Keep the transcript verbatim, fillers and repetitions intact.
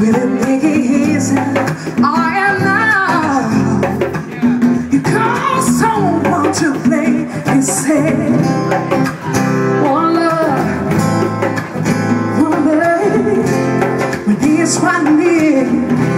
it make it easy? I am now. You call someone to play and say, one love, one baby, when he's right near.